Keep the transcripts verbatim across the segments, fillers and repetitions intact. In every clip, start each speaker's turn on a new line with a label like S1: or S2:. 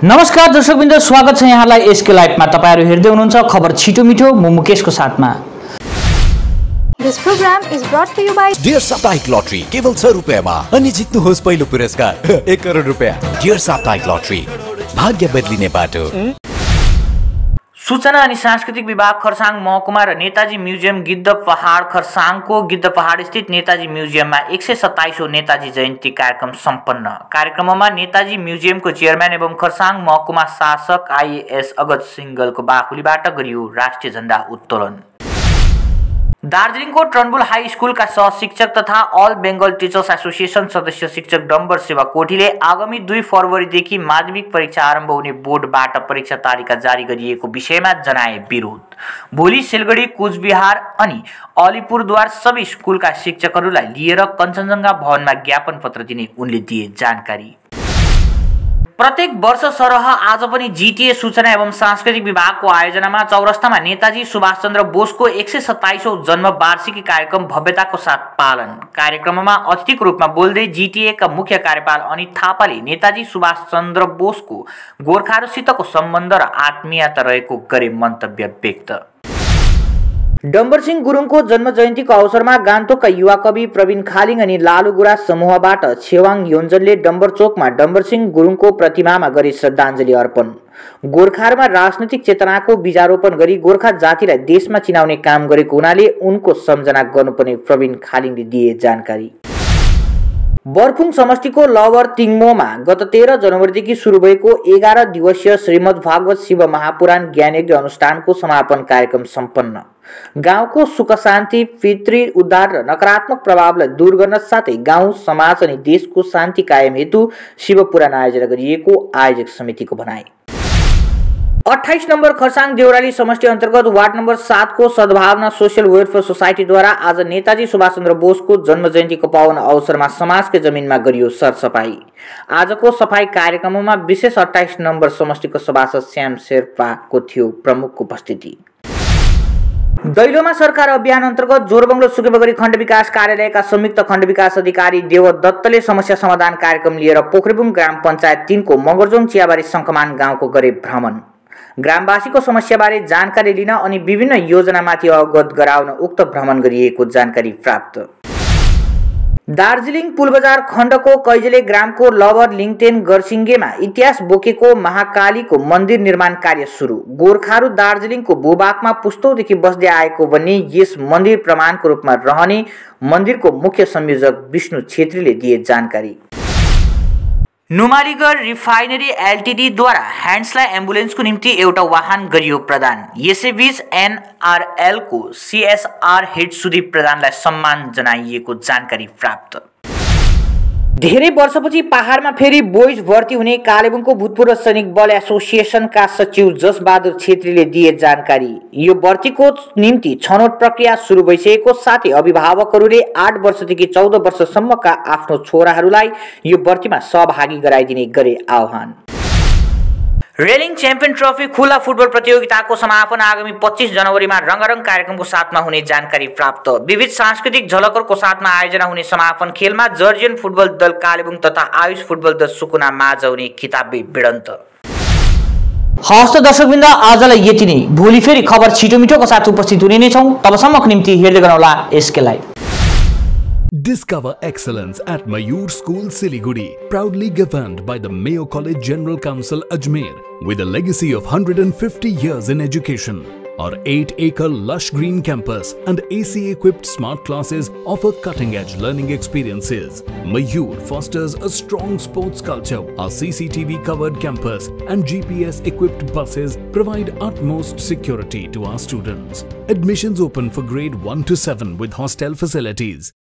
S1: नमस्कार दर्शकवृन्द, स्वागत छ यहाँलाई एसके लाइभमा। तपाईहरु हेर्दै हुनुहुन्छ खबर छिटो मिठो म मुकेशको साथमा।
S2: This program is brought to you by
S3: dear साप्ताहिक लटरी केवल छ रुपैयाँमा अनि जित्नुहोस् पहिलो पुरस्कार एक करोड रुपैयाँ। डियर साप्ताहिक लटरी, भाग्य बदलिने बाटो।
S1: सूचना अनि सांस्कृतिक विभाग खरसाङ महकुमा र नेताजी म्युजियम गिद्ध पहाड खरसाङको गिद्ध पहाड स्थित नेताजी म्युजियममा एक सय सत्ताइसौं नेताजी जयन्ती कार्यक्रम सम्पन्न। कार्यक्रममा नेताजी म्युजियमको चेयरम्यान एवं खरसाङ महकुमा शासक आइएएस अगत सिंगलको बाहुलीबाट गरियो राष्ट्रिय झण्डा उत्तोलन। दार्जिलिङको ट्रनबुल हाई स्कुलका सहशिक्षक तथा अल बेङ्गल टिचर्स एसोसिएसन सदस्य शिक्षक डम्बर सेवा कोठीले आगामी दुई फरवरीदेखि माध्यमिक परीक्षा आरम्भ हुने बोर्डबाट परीक्षा तालिका जारी गरिएको विषयमा जनाए विरोध। भोलि सिलगढी, कुचबिहार अनि अलिपुरद्वार सबै स्कुलका शिक्षकहरूलाई लिएर कञ्चनजङ्घा भवनमा ज्ञापन पत्र दिने उनले दिए जानकारी। प्रत्येक वर्ष सरह आज पनि जीटीए सूचना एवं सांस्कृतिक विभागको आयोजनामा चौरस्तामा नेताजी सुभाष चन्द्र बोसको एक सय सत्ताइसौं जन्म वार्षिकी कार्यक्रम भव्यताको साथ पालन। कार्यक्रममा अतिथिको रूपमा बोल्दै जीटीएका मुख्य कार्यपाल अनित थापाले नेताजी सुभाष चन्द्र बोसको गोर्खाहरूसितको सम्बन्ध र आत्मीयता रहेको गरे मन्तव्य व्यक्त। डम्बरसिंह गुरुङको जन्म जयन्तीको अवसरमा गान्तोकका युवा कवि प्रवीण खालिङ अनि लालु गुराँस समूहबाट छेवाङ योन्जनले डम्बरचोकमा डम्बरसिंह गुरुङको प्रतिमामा गरी श्रद्धाञ्जली अर्पण। गोर्खाहरूमा राजनैतिक चेतनाको बीजारोपण गरी गोर्खा जातिलाई देशमा चिनाउने काम गरेको हुनाले उनको सम्झना गर्नुपर्ने प्रवीण खालिङले दिए जानकारी। बर्फुङ समष्टिको लवर तिङमोमा गत तेह्र जनवरीदेखि सुरु भएको एघार दिवसीय श्रीमद् भागवत शिव महापुराण ज्ञानयज्ञ अनुष्ठानको समापन कार्यक्रम सम्पन्न। गाउँको सुख शान्ति, पितृ उद्धार र नकारात्मक प्रभावलाई दूर गर्न साथै गाउँ समाज अनि देशको शान्ति कायम हेतु शिव पुराण आयोजना गरिएको आयोजक समितिको भनाई। अट्ठाइस नम्बर खरसाङ देउराली समष्टि अन्तर्गत वार्ड नम्बर सात को सद्भावना सोसियल वेलफेयर सोसाइटीद्वारा आज नेताजी सुभाष चन्द्र बोसको जन्म जयन्तीको पावन अवसरमा समाजकै जमिनमा गरियो सरसफाई। आजको सफाई कार्यक्रममा विशेष अट्ठाइस नम्बर समष्टिको सभासद श्याम शेर्पाको थियो प्रमुख उपस्थिति। दैलोमा सरकार अभियान अन्तर्गत जोरबङ्गलो सुकेबगरी खण्ड विकास कार्यालयका संयुक्त खण्ड विकास अधिकारी देव दत्तले समस्या समाधान कार्यक्रम लिएर पोखरेबुङ ग्राम पञ्चायत तीन को मगरजोङ चियाबारी शङ्खमान गाउँको गरे भ्रमण। ग्रामवासीको समस्याबारे जानकारी लिन अनि विभिन्न योजनामाथि अवगत गराउन उक्त भ्रमण गरिएको जानकारी प्राप्त। दार्जिलिङ पुलबजार खण्डको कैजले ग्रामको लवर लिङतेन गरसिङ्गेमा इतिहास बोकेको महाकालीको मन्दिर निर्माण कार्य सुरु। गोर्खाहरू दार्जिलिङको भूभागमा पुस्तौदेखि बस्दै आएको भन्ने यस मन्दिर प्रमाणको रूपमा रहने मन्दिरको मुख्य संयोजक विष्णु छेत्रीले दिए जानकारी। नुमालीगढ रिफाइनरी एलटिडी द्वारा ह्यान्ड्सलाई एम्बुलेन्सको निम्ति एउटा वाहन गरियो प्रदान। यसैबीच एनआरएल को सीएसआर हेड सुदीप प्रधानलाई सम्मान जनाइएको जानकारी प्राप्त। धेरै वर्षपछि पहाडमा फेरि बोइज भर्ती हुने कालेबुङको भूतपूर्व सैनिक बल एसोसिएसनका सचिव जसबहादुर छेत्रीले दिए जानकारी। यो भर्तीको निम्ति छनौट प्रक्रिया सुरु भइसकेको साथै अभिभावकहरूले आठ वर्षदेखि चौध वर्षसम्मका आफ्नो छोराहरूलाई यो भर्तीमा सहभागी गराइदिने गरे आह्वान। रेलिङ च्याम्पियन ट्रफी खुला फुटबल प्रतियोगिताको समापन आगामी पच्चीस जनवरीमा रङ्गारङ कार्यक्रमको साथमा हुने जानकारी प्राप्त। विविध सांस्कृतिक झलकहरूको साथमा आयोजना हुने समापन खेलमा जर्जियन फुटबल दल कालेबुङ तथा आयुष फुटबल दल सुकुना माझ हुने खिताबी भिडन्त। हस्त दर्शकवृन्द, आजलाई यति नै। भोलि फेरि खबर छिटो मिठोको साथ उपस्थित हुने नै छौँ। तबसम्मको निम्ति हेर्दै गर्नुहोला SK live.
S4: Discover excellence at Mayur School, Siliguri, proudly governed by the Mayo College General Council, Ajmer, with a legacy of one hundred fifty years in education. Our eight acre lush green campus and A C-equipped smart classes offer cutting-edge learning experiences. Mayur fosters a strong sports culture. Our C C T V-covered campus and G P S-equipped buses provide utmost security to our students. Admissions open for grade one to seven with hostel facilities.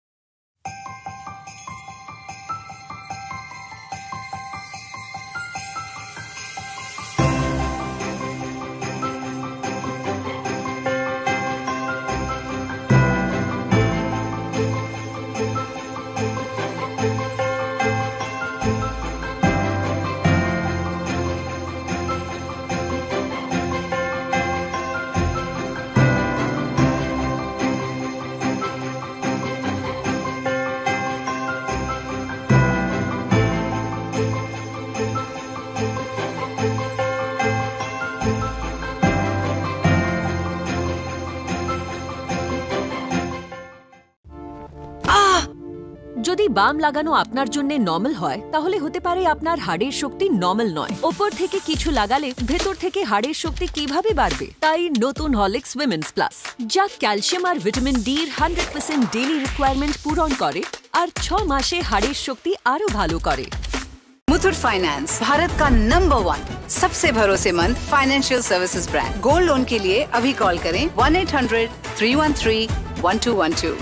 S5: বাম লাগানো আপনার জন্য normal হয় তাহলে হতে পারে আপনার হাড়ের শক্তি নরমাল নয়। উপর থেকে কিছু লাগালে ভেতর থেকে হাড়ের শক্তি কিভাবে বাড়বে? তাই নতুন হরলিক্স উইমেন্স প্লাস, যা ক্যালসিয়াম আর ভিটামিন ডির হান্ড্রেড পার্সেন্ট ডেইলি রিকোয়ারমেন্ট পূরণ করে আর ছ মাসে হাড়ের শক্তি আরো ভালো করে।
S6: मुथूट फाइनेंस, भारत का नंबर वन सबसे भरोसेमंद financial services brand. Gold loan के लिए अभी कॉल करें one eight hundred three one three one two one two.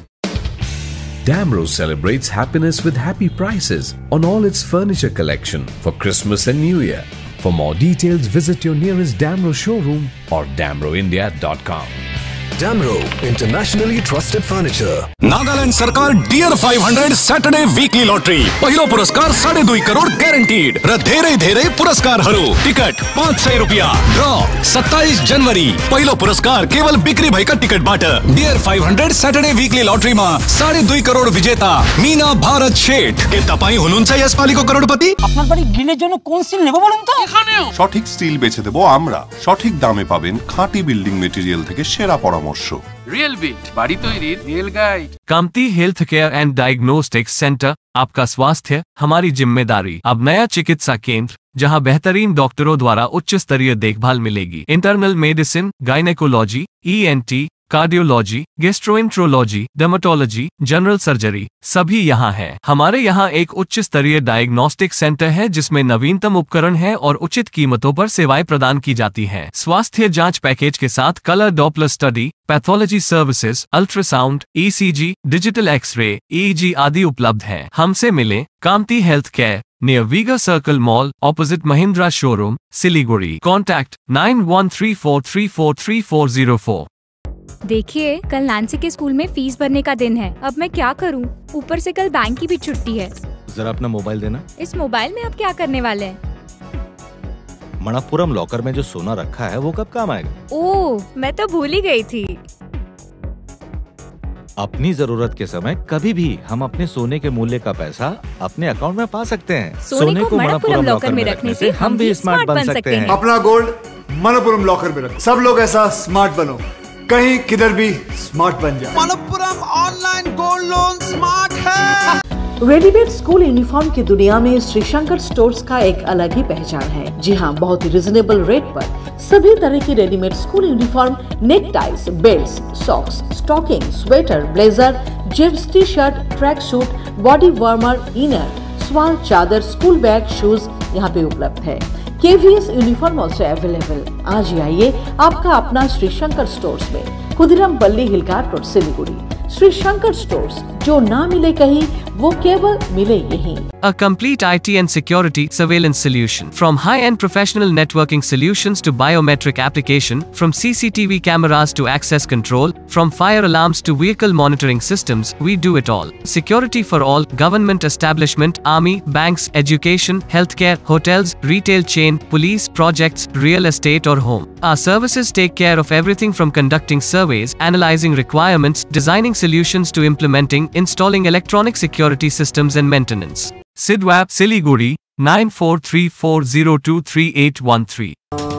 S7: Damro celebrates happiness with happy prices on all its furniture collection for Christmas and New Year. For more details, visit your nearest Damro showroom or damro india dot com.
S8: Damro, internationally trusted furniture.
S9: Nagaland सरकार dear five hundred Saturday weekly lottery पहिलो पुरस्कार साढ़े दुई करोड़ ग्यारेंटीड र धेरै धेरै पुरस्कारहरू। Ticket पाँच सय रुपियाँ। ड्र सत्ताइस जनवरी। पहिलो पुरस्कार केवल बिक्री भएका टिकटबाट। Dear five hundred Saturday weekly लॉटरीमा साढे दुई करोड़ विजेता मीना भारत शेठ। के तपाईँ हुनुहुन्छ यसपालिको करोडपति?
S10: আপনার বাড়ি গ্রিলের জন্য কোন স্টিল নেব বলুন তো? এখানেও
S11: সঠিক স্টিল বেছে দেব আমরা। সঠিক দামে পাবেন খাঁটি বিল্ডিং মেটেরিয়াল থেকে সেরা পরামর্শ।
S12: रियल बिट बाड़ी तैयारी real guide.
S13: Kamati health care and diagnostics centre, आपका स्वास्थ्य हमारी जिम्मेदारी। अब नया चिकित्सा केंद्र जहां बेहतरीन डॉक्टरों द्वारा उच्च स्तरीय देखभाल मिलेगी। Internal medicine, gynaecology, E N T, cardiology, gastroenterology, dermatology, general surgery सभी यहाँ है। हमारे यहाँ एक उच्च स्तरीय डायग्नोस्टिक सेंटर है जिसमें नवीनतम उपकरण है और उचित कीमतों पर सेवाएं प्रदान की जाती हैं। स्वास्थ्य जांच पैकेज के साथ colour Doppler study, pathology services, ultrasound, E C G, digital x ray, E E G आदि उपलब्ध है। हमसे मिले Kamati health care, near Vega circle mall, opposite Mahindra showroom, Siliguri. Contact nine one three four three four three four zero four.
S14: देखिए, कल Nancy के school में fees भरने का दिन है। अब मैं क्या करूं? ऊपर से कल बैंक की भी छुट्टी है।
S15: जरा अपना मोबाइल देना।
S14: इस मोबाइल में आप क्या करने वाले हैं?
S15: मणप्पुरम लॉकर में जो सोना रखा है वो कब काम आएगा?
S14: ओह, मैं तो भूल ही गई थी।
S15: अपनी जरूरत के समय कभी भी हम अपने सोने के मूल्य का पैसा अपने अकाउंट में पा सकते हैं।
S14: सोने, सोने को मणप्पुरम लॉकर में रखने से हम भी स्मार्ट बन सकते हैं।
S16: अपना गोल्ड मणप्पुरम लॉकर में रखो। सब लोग ऐसा स्मार्ट बनो, कहीं किधर भी स्मार्ट बन जाए।
S17: Manappuram online gold loan smart है।
S18: रेडीमेड स्कूल यूनिफॉर्म की दुनिया में श्री शंकर स्टोर्स का एक अलग ही पहचान है। जी हाँ, बहुत ही रिजनेबल रेट पर सभी तरह की readymade school uniform, neck ties, belt, socks, stocking, sweater, blazer, jeans, T shirt, track suit, body warmer, inner, स्वाल, चादर, स्कूल बैग, शूज यहाँ पे उपलब्ध है। KVS uniform also available. आज ही आइए आपका अपना श्री शंकर स्टोर्स में, खुदिराम बल्ली हिलघाट रोड, सिलीगुड़ी। श्री शंकर स्टोर्स, जो ना मिले कहीं वो केवल मिले यहीं।
S13: A complete I T and security surveillance solution. From high-end professional networking solutions to biometric application, from C C T V cameras to access control, from fire alarms to vehicle monitoring systems, we do it all. Security for all, government establishment, army, banks, education, healthcare, hotels, retail chain, police, projects, real estate or home. Our services take care of everything from conducting surveys, analyzing requirements, designing solutions to implementing, installing electronic security systems and maintenance. Sidwap, Siliguri, nine four three four zero two three eight one three.